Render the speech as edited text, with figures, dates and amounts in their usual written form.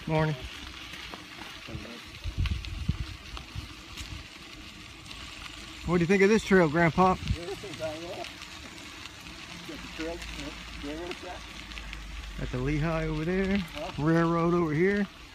Morning. What do you think of this trail, Grandpa? Yeah, this is all right. Got the trail, railroad track. Got the Lehigh over there, railroad over here.